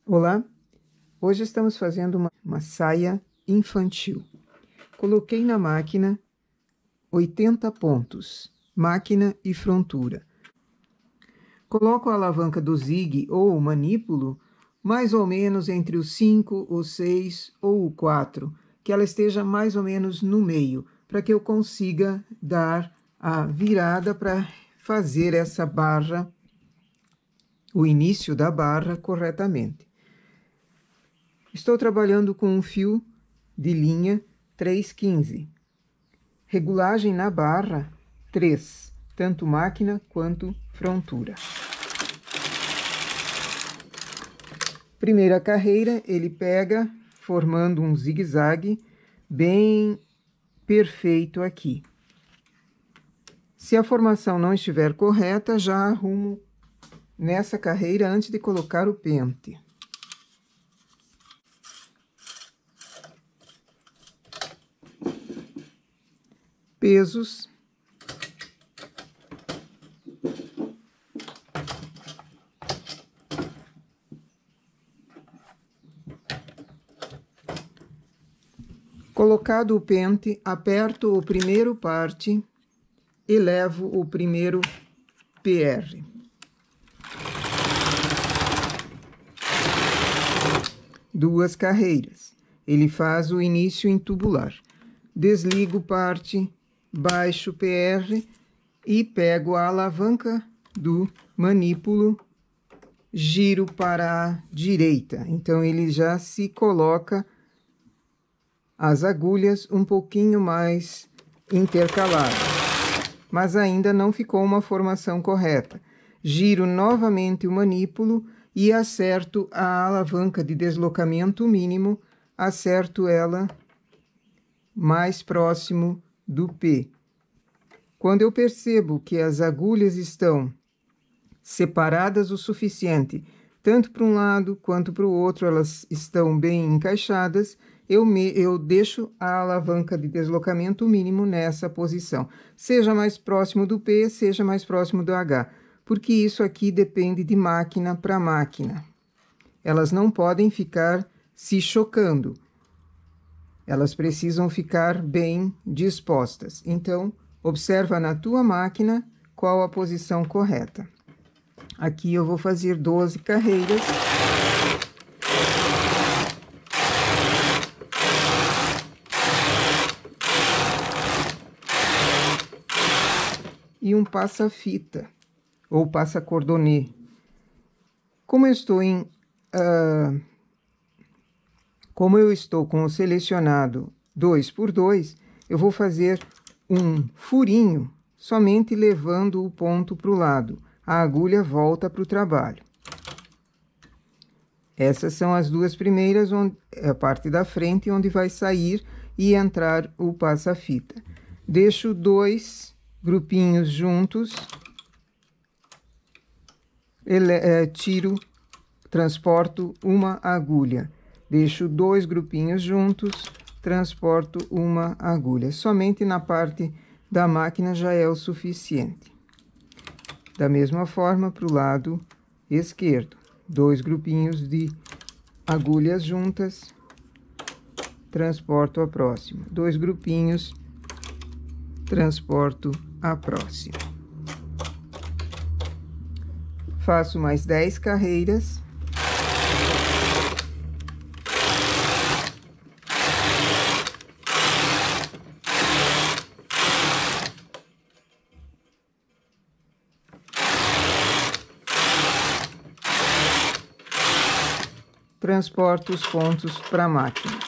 Olá, hoje estamos fazendo uma saia infantil. Coloquei na máquina 80 pontos, máquina e frontura. Coloco a alavanca do zig ou o manípulo mais ou menos entre os 5, o 6 ou o 4, que ela esteja mais ou menos no meio, para que eu consiga dar a virada para fazer essa barra, o início da barra corretamente. Estou trabalhando com um fio de linha 315. Regulagem na barra 3, tanto máquina quanto frontura. Primeira carreira, ele pega formando um zigue-zague bem perfeito aqui. Se a formação não estiver correta, já arrumo nessa carreira antes de colocar o pente. Pesos. Colocado o pente, aperto o primeiro parte e levo o primeiro PR. Duas carreiras. Ele faz o início em tubular. Desligo parte, baixo PR e pego a alavanca do manípulo, giro para a direita. Então, ele já se coloca as agulhas um pouquinho mais intercaladas, mas ainda não ficou uma formação correta. Giro novamente o manípulo e acerto a alavanca de deslocamento mínimo, acerto ela mais próximo do P. Quando eu percebo que as agulhas estão separadas o suficiente, tanto para um lado quanto para o outro, elas estão bem encaixadas, eu deixo a alavanca de deslocamento mínimo nessa posição. Seja mais próximo do P, seja mais próximo do H, porque isso aqui depende de máquina para máquina. Elas não podem ficar se chocando. Elas precisam ficar bem dispostas. Então, observa na tua máquina qual a posição correta. Aqui eu vou fazer 12 carreiras. E um passa-fita, ou passa-cordonê. Como eu estou com o selecionado 2x2, eu vou fazer um furinho, somente levando o ponto para o lado. A agulha volta para o trabalho. Essas são as duas primeiras, a parte da frente, onde vai sair e entrar o passa-fita. Deixo dois grupinhos juntos, transporto uma agulha. Deixo dois grupinhos juntos, transporto uma agulha. Somente na parte da máquina já é o suficiente. Da mesma forma, para o lado esquerdo. Dois grupinhos de agulhas juntas, transporto a próxima. Dois grupinhos, transporto a próxima. Faço mais 10 carreiras. Transporto os pontos para a máquina.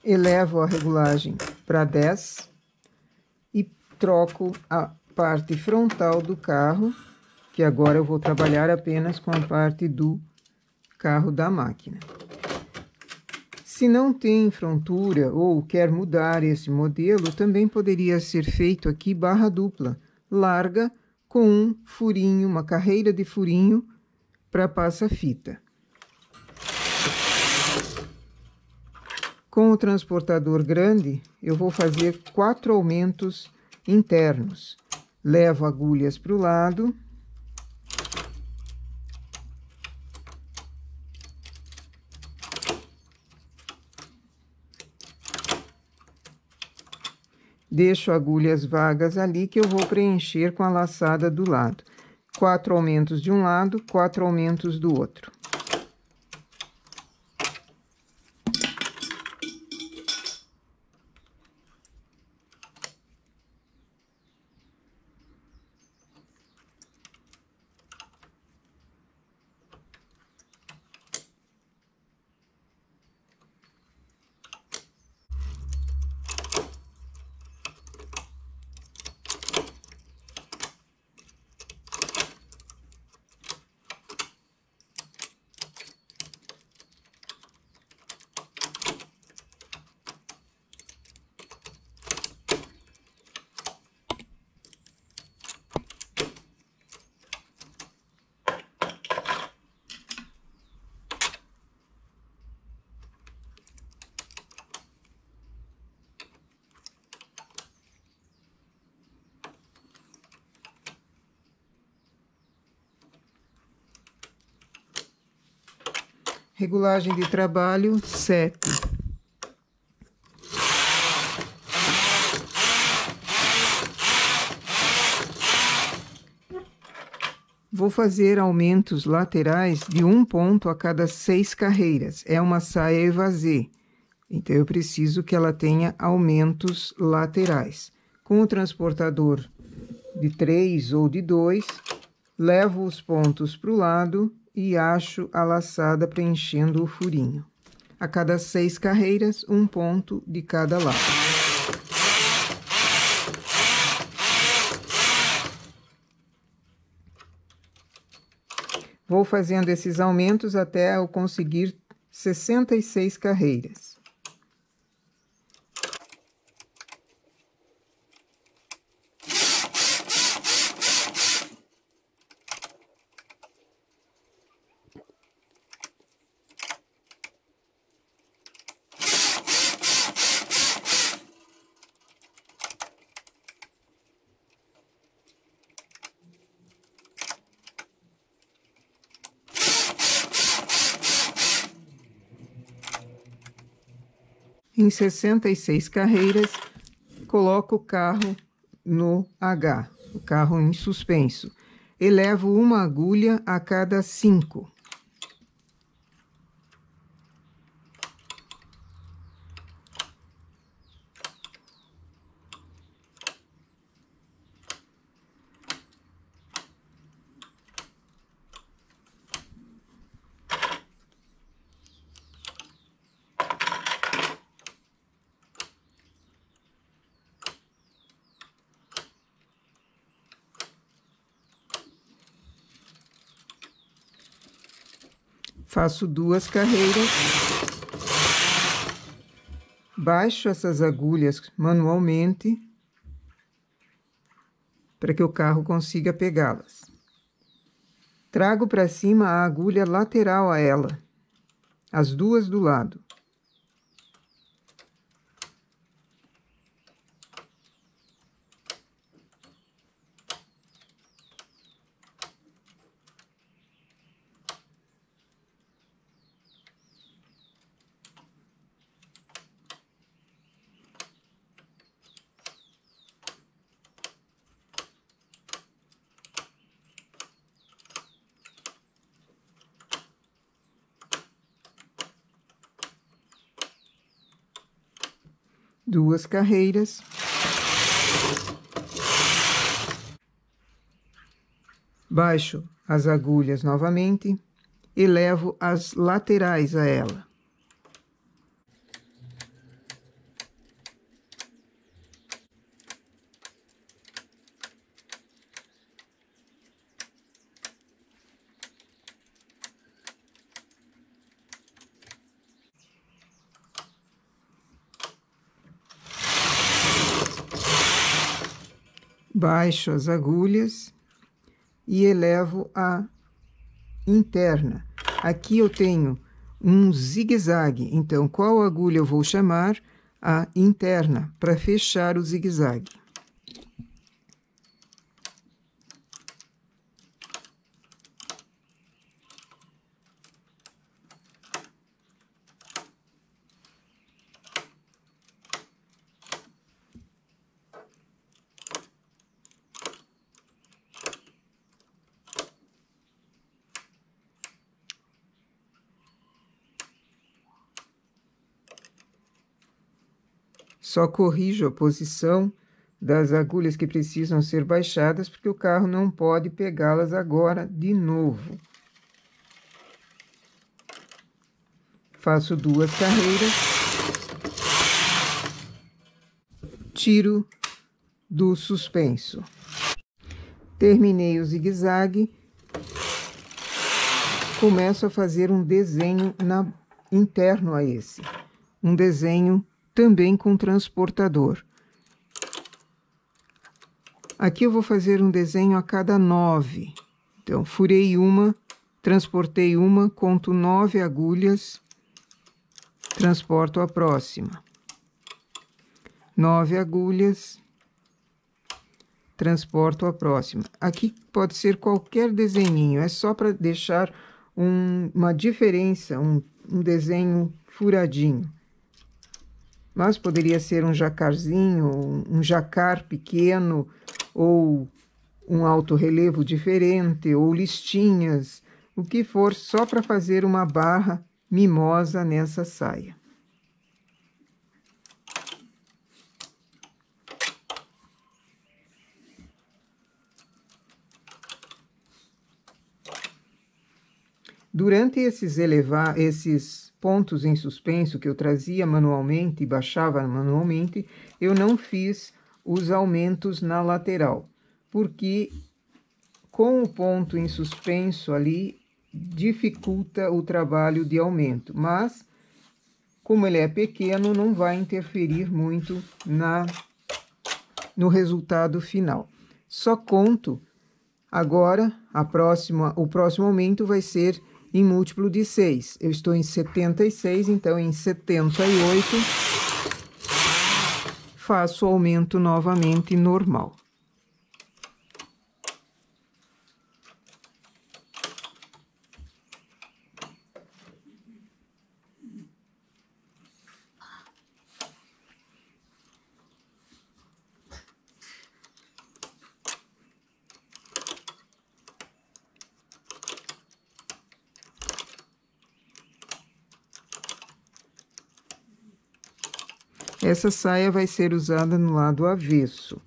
elevo a regulagem para 10 e troco a parte frontal do carro, que agora eu vou trabalhar apenas com a parte do carro da máquina. Se não tem frontura ou quer mudar esse modelo, também poderia ser feito aqui barra dupla, larga, com um furinho, uma carreira de furinho para passa-fita. Com o transportador grande, eu vou fazer 4 aumentos internos. Levo agulhas para o lado. Deixo agulhas vagas ali que eu vou preencher com a laçada do lado. 4 aumentos de um lado, 4 aumentos do outro. Regulagem de trabalho 7. Vou fazer aumentos laterais de 1 ponto a cada 6 carreiras. É uma saia evasê, então eu preciso que ela tenha aumentos laterais. Com o transportador de 3 ou de 2, levo os pontos para o lado e acho a laçada preenchendo o furinho. A cada 6 carreiras, 1 ponto de cada lado. Vou fazendo esses aumentos até eu conseguir 66 carreiras. Em 66 carreiras, coloco o carro no H, o carro em suspenso. Elevo uma agulha a cada 5. Faço 2 carreiras, baixo essas agulhas manualmente, para que o carro consiga pegá-las. Trago para cima a agulha lateral a ela, as 2 do lado. Duas carreiras. Baixo as agulhas novamente e levo as laterais a ela. Baixo as agulhas e elevo a interna. Aqui eu tenho um zigue-zague, então qual agulha eu vou chamar? A interna, para fechar o zigue-zague. Só corrijo a posição das agulhas que precisam ser baixadas, porque o carro não pode pegá-las agora de novo. Faço 2 carreiras, tiro do suspenso. Terminei o zigue-zague, começo a fazer um desenho interno a esse. Um desenho também com transportador. Aqui eu vou fazer um desenho a cada 9. Então, furei uma, transportei uma, conto 9 agulhas, transporto a próxima. 9 agulhas, transporto a próxima. Aqui pode ser qualquer desenhinho, é só para deixar uma diferença, um desenho furadinho. Mas poderia ser um jacarzinho, um jacar pequeno, ou um alto relevo diferente, ou listinhas, o que for, só para fazer uma barra mimosa nessa saia. Durante esses pontos em suspenso que eu trazia manualmente e baixava manualmente, eu não fiz os aumentos na lateral, porque com o ponto em suspenso ali, dificulta o trabalho de aumento, mas como ele é pequeno, não vai interferir muito no resultado final. Só conto agora, o próximo aumento vai ser em múltiplo de 6. Eu estou em 76, então em 78 faço o aumento novamente normal. Essa saia vai ser usada no lado avesso.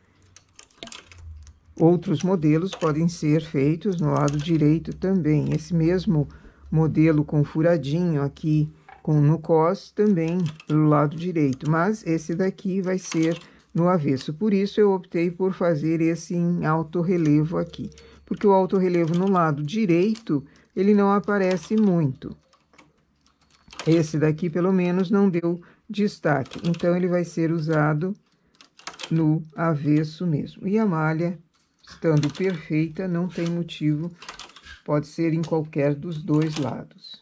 Outros modelos podem ser feitos no lado direito também. Esse mesmo modelo com furadinho aqui no cos também pelo lado direito, mas esse daqui vai ser no avesso. Por isso eu optei por fazer esse em alto relevo aqui, porque o alto relevo no lado direito ele não aparece muito. Esse daqui pelo menos não deu destaque, então ele vai ser usado no avesso mesmo. E a malha, estando perfeita, não tem motivo, pode ser em qualquer dos dois lados.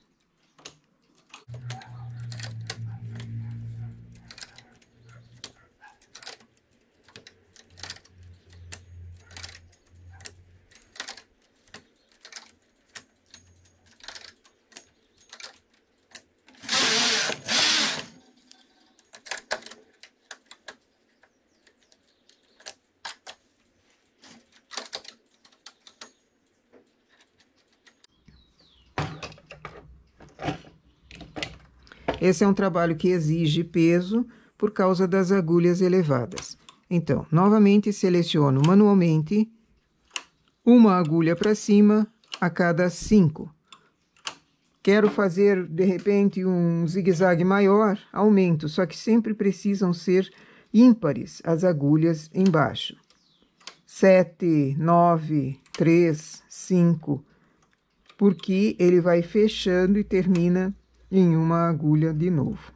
Esse é um trabalho que exige peso por causa das agulhas elevadas. Então, novamente seleciono manualmente uma agulha para cima a cada 5. Quero fazer, de repente, um zigue-zague maior, aumento, só que sempre precisam ser ímpares as agulhas embaixo. 7, 9, 3, 5, porque ele vai fechando e termina em uma agulha de novo.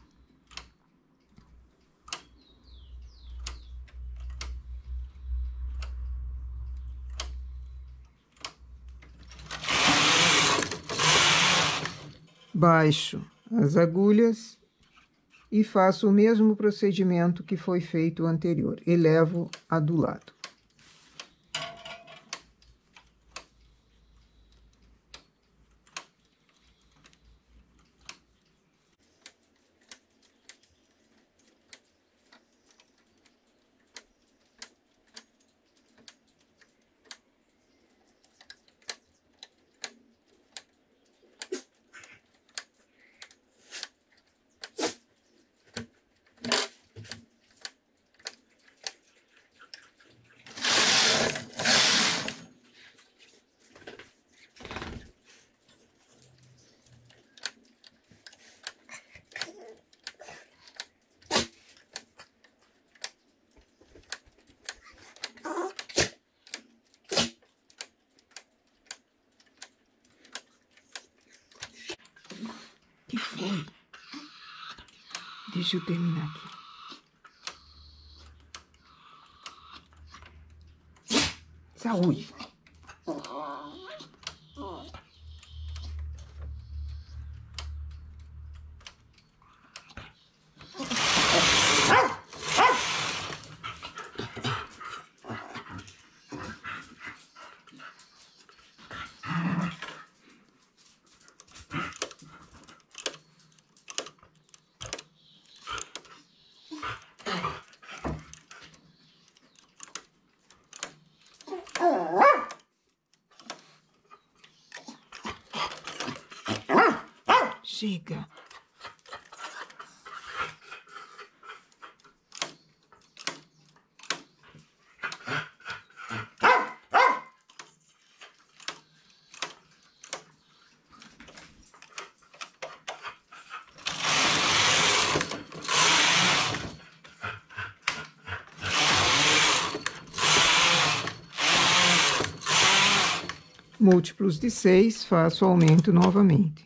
baixo as agulhas e faço o mesmo procedimento que foi feito anterior. Elevo a do lado. Que foi? Deixa eu terminar aqui. Saúde! Chega. Múltiplos de 6, faço aumento novamente.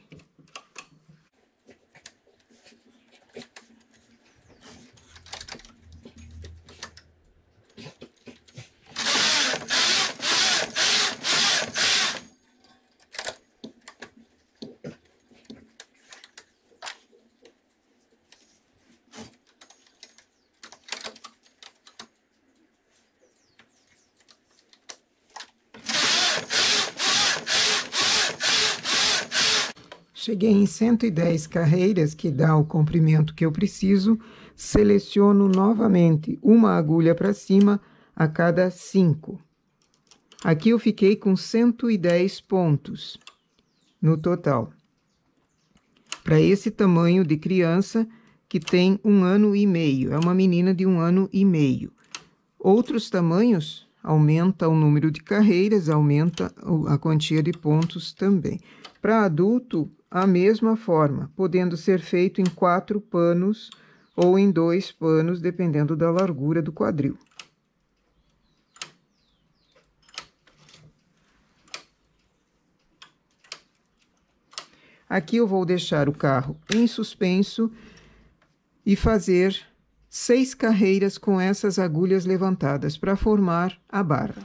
Cheguei em 110 carreiras, que dá o comprimento que eu preciso. Seleciono novamente uma agulha para cima a cada 5. Aqui eu fiquei com 110 pontos no total. Para esse tamanho de criança que tem 1 ano e meio. É uma menina de 1 ano e meio. Outros tamanhos aumenta o número de carreiras, aumenta a quantia de pontos também. Para adulto, a mesma forma, podendo ser feito em 4 panos ou em 2 panos, dependendo da largura do quadril. Aqui eu vou deixar o carro em suspenso e fazer 6 carreiras com essas agulhas levantadas para formar a barra.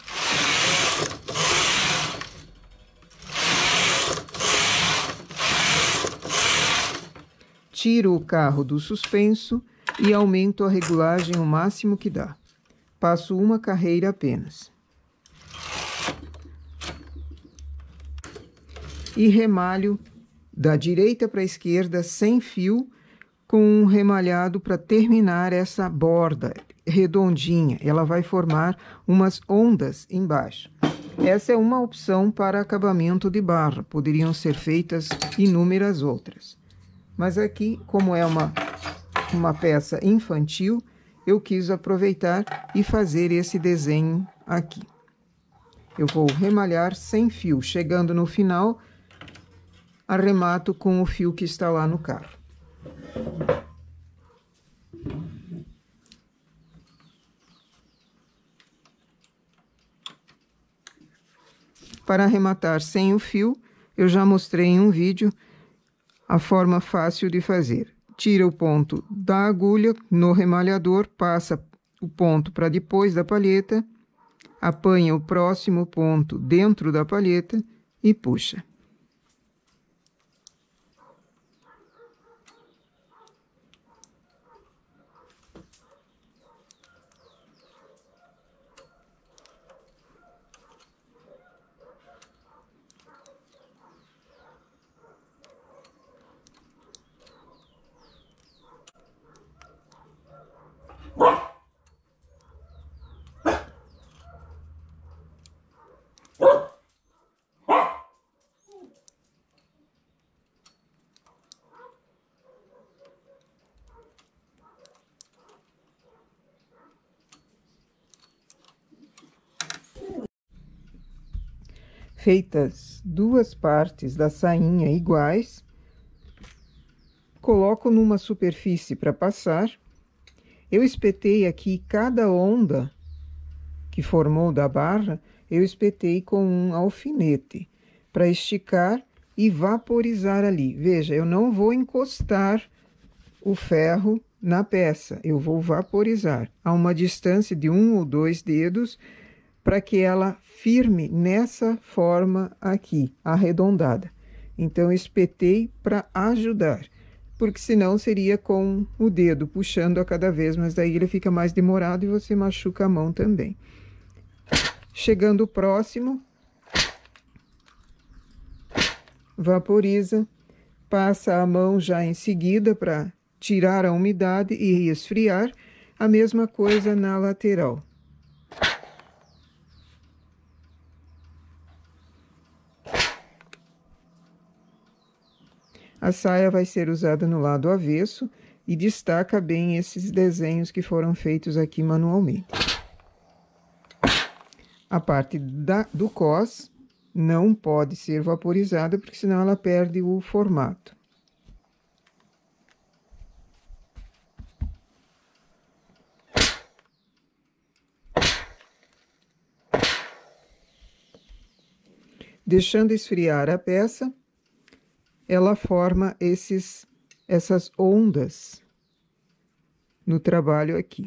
Tiro o carro do suspenso e aumento a regulagem o máximo que dá. Passo uma carreira apenas. E remalho da direita para a esquerda sem fio, com um remalhado para terminar essa borda redondinha. Ela vai formar umas ondas embaixo. Essa é uma opção para acabamento de barra. Poderiam ser feitas inúmeras outras. Mas aqui, como é uma peça infantil, eu quis aproveitar e fazer esse desenho aqui. Eu vou remalhar sem fio. Chegando no final, arremato com o fio que está lá no carro. Para arrematar sem o fio, eu já mostrei em um vídeo a forma fácil de fazer. Tira o ponto da agulha no remalhador, passa o ponto para depois da palheta, apanha o próximo ponto dentro da palheta e puxa. feitas duas partes da sainha iguais, coloco numa superfície para passar. Eu espetei aqui cada onda que formou da barra, eu espetei com um alfinete para esticar e vaporizar ali. Veja, eu não vou encostar o ferro na peça, eu vou vaporizar a uma distância de 1 ou 2 dedos para que ela firme nessa forma aqui, arredondada. Então, eu espetei para ajudar, porque senão seria com o dedo puxando a cada vez, mas daí ele fica mais demorado e você machuca a mão também. Chegando próximo, vaporiza, passa a mão já em seguida para tirar a umidade e esfriar. A mesma coisa na lateral. A saia vai ser usada no lado avesso e destaca bem esses desenhos que foram feitos aqui manualmente. A parte do cós não pode ser vaporizada, porque senão ela perde o formato. Deixando esfriar a peça, ela forma essas ondas no trabalho aqui.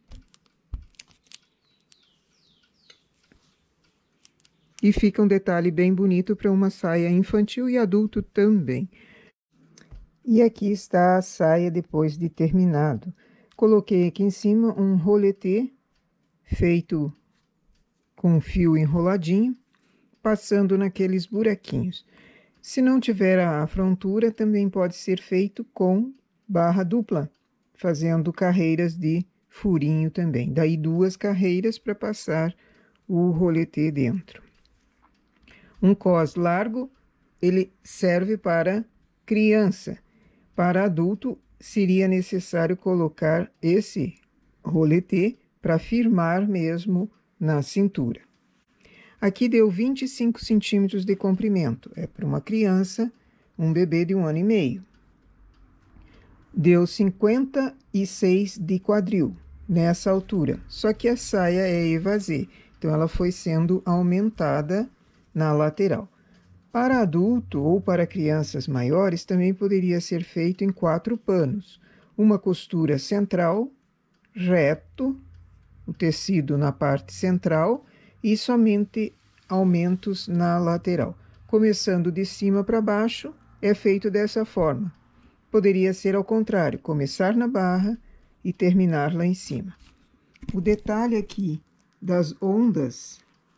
E fica um detalhe bem bonito para uma saia infantil e adulto também. E aqui está a saia depois de terminado. Coloquei aqui em cima um roletê feito com fio enroladinho, passando naqueles buraquinhos. Se não tiver a frontura, também pode ser feito com barra dupla, fazendo carreiras de furinho também. Daí 2 carreiras para passar o roletê dentro. Um cós largo, ele serve para criança. Para adulto, seria necessário colocar esse roletê para firmar mesmo na cintura. Aqui deu 25 centímetros de comprimento. É para uma criança, um bebê de 1 ano e meio. Deu 56 de quadril nessa altura. Só que a saia é evasê, então ela foi sendo aumentada na lateral. Para adulto ou para crianças maiores, também poderia ser feito em 4 panos. Uma costura central, reto, o tecido na parte central e somente aumentos na lateral. Começando de cima para baixo, é feito dessa forma. Poderia ser ao contrário, começar na barra e terminar lá em cima. O detalhe aqui das ondas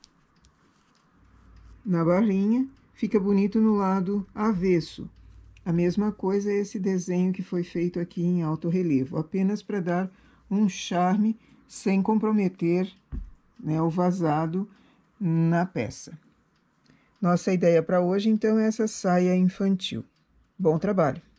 na barrinha fica bonito no lado avesso. A mesma coisa é esse desenho que foi feito aqui em alto relevo, apenas para dar um charme sem comprometer, né, o vazado na peça. Nossa ideia para hoje, então, é essa saia infantil. Bom trabalho!